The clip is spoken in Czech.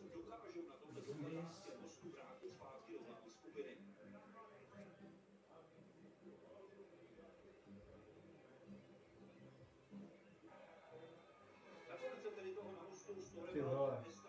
dokážou na tomhle doplatánském mostu vrátit zpátky do hlavní skupiny. Nakonec se tedy toho na mostu z Toreva